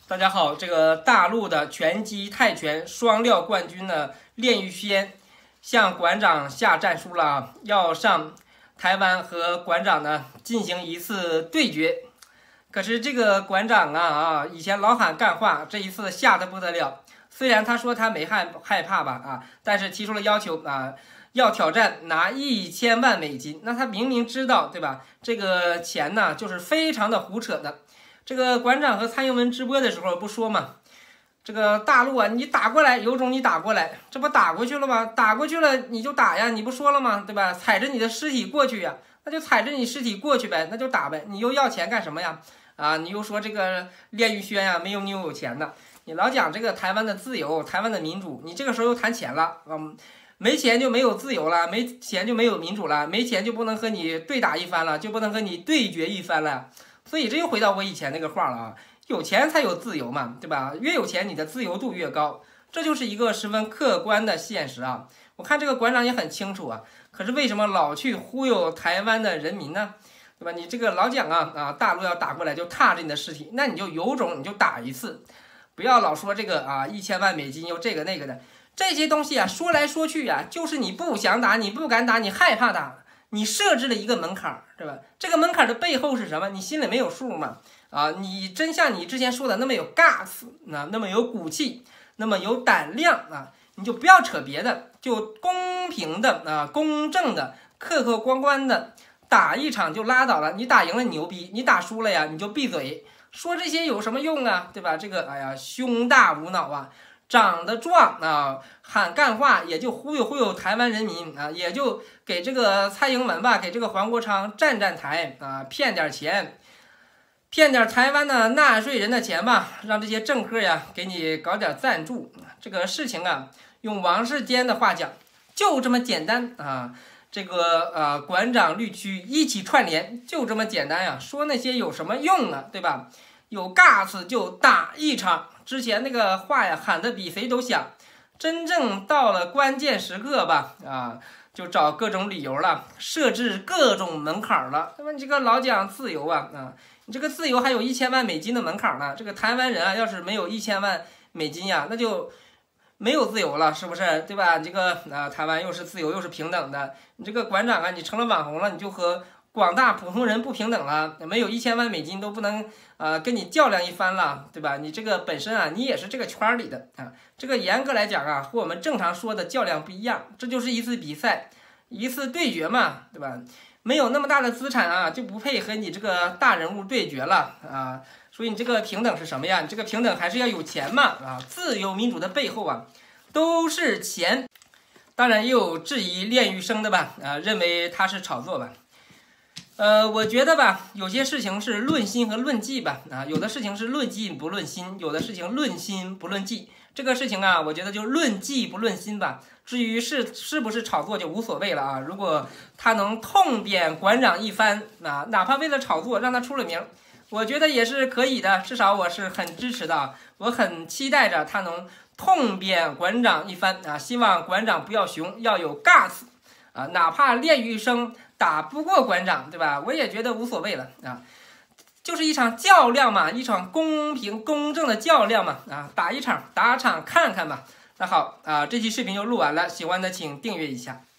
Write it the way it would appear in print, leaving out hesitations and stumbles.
大家好，这个大陆的拳击泰拳双料冠军呢，练玉轩向馆长下战书了，要上台湾和馆长呢进行一次对决。可是这个馆长以前老喊干话，这一次吓得不得了。虽然他说他没害怕吧但是提出了要求要挑战拿1000万美金。那他明明知道对吧？这个钱呢就是非常的胡扯的。这个馆长和蔡英文直播的时候不说嘛，这个大陆你打过来，有种你打过来，这不打过去了吗？打过去了你就打呀，你不说了吗？对吧？踩着你的尸体过去呀，那就踩着你尸体过去呗，那就打呗。你又要钱干什么呀？你又说这个练玉轩呀，没有你有钱的。你老讲这个台湾的自由，台湾的民主，你这个时候又谈钱了没钱就没有自由了，没钱就没有民主了，没钱就不能和你对打一番了，就不能和你对决一番了。所以这又回到我以前那个话了有钱才有自由嘛，对吧？越有钱你的自由度越高，这就是一个十分客观的现实我看这个馆长也很清楚可是为什么老去忽悠台湾的人民呢？对吧？你这个老讲大陆要打过来就踏着你的尸体，那你就有种你就打一次，不要老说这个1000万美金又这个那个的，这些东西说来说去就是你不想打，你不敢打，你害怕打。你设置了一个门槛，对吧？这个门槛的背后是什么？你心里没有数吗？你真像你之前说的那么有 guts 那么有骨气，那么有胆量你就不要扯别的，就公平的公正的、客客观观的打一场就拉倒了。你打赢了你牛逼，你打输了呀你就闭嘴。说这些有什么用对吧？这个胸大无脑长得壮喊干话也就忽悠忽悠台湾人民也就给这个蔡英文给这个黄国昌站台骗点钱，骗点台湾的纳税人的钱吧，让这些政客给你搞点赞助。这个事情用王世坚的话讲，就这么简单这个馆长绿区一起串联，就这么简单说那些有什么用对吧？有 guts 就打一场。之前那个话喊得比谁都响，真正到了关键时刻吧就找各种理由了，设置各种门槛了。那么你这个老讲自由你这个自由还有1000万美金的门槛呢。这个台湾人要是没有1000万美金那就没有自由了，是不是？对吧？你这个台湾又是自由又是平等的，你这个馆长你成了网红了，你就和广大普通人不平等了，没有1000万美金都不能跟你较量一番了，对吧？你这个本身你也是这个圈里的这个严格来讲和我们正常说的较量不一样，这就是一次比赛，一次对决嘛，对吧？没有那么大的资产就不配和你这个大人物对决了所以你这个平等是什么呀？你这个平等还是要有钱嘛自由民主的背后都是钱。当然也有质疑练玉生的吧认为他是炒作吧。我觉得有些事情是论心和论迹吧有的事情是论迹不论心，有的事情论心不论迹。这个事情我觉得就论迹不论心吧。至于是不是炒作就无所谓了如果他能痛扁馆长一番哪怕为了炒作让他出了名，我觉得也是可以的，至少我是很支持的我很期待着他能痛扁馆长一番希望馆长不要熊，要有 guts哪怕练玉生打不过馆长，对吧？我也觉得无所谓了就是一场较量嘛，一场公平公正的较量嘛打一场打场看看吧。那好这期视频就录完了，喜欢的请订阅一下。